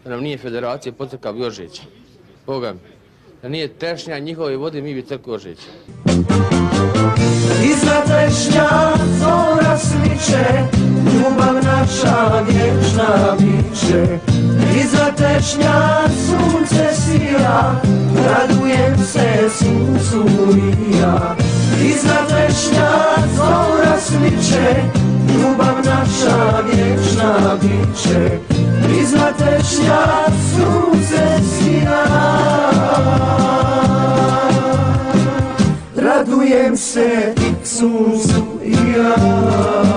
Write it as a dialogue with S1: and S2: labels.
S1: da nam nije federacija pod crkva Jožića. Boga mi. Da nije tešnja njihove vode, mi bi crkvu Jožića.
S2: Iza tešnja zora sviće, ljubav naša vječna biće. Iza tešnja sunce sija, radujem se suncu i ja. Iza tešnja zora sviće, ljubav naša vječna biće. Iza tešnja sunce sija, radujem se suncu i ja.